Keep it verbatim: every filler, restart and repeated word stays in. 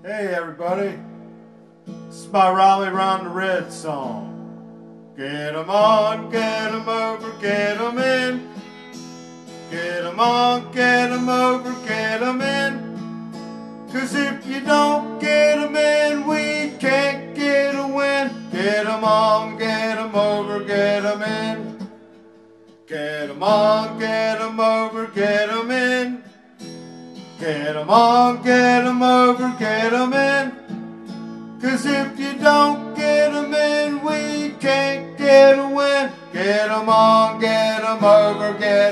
Hey everybody, this is my Raleigh Round the Red song. Get 'em on, get 'em over, get 'em in. Get 'em on, get 'em over, get 'em in. 'Cause if you don't get 'em in, we can't get a win. Get 'em on, get 'em over, get 'em in. Get 'em on, get 'em over, get 'em in. Get 'em on, get 'em over, get 'em in. 'Cause if you don't get 'em in, we can't get a win. Get 'em on, get 'em over, get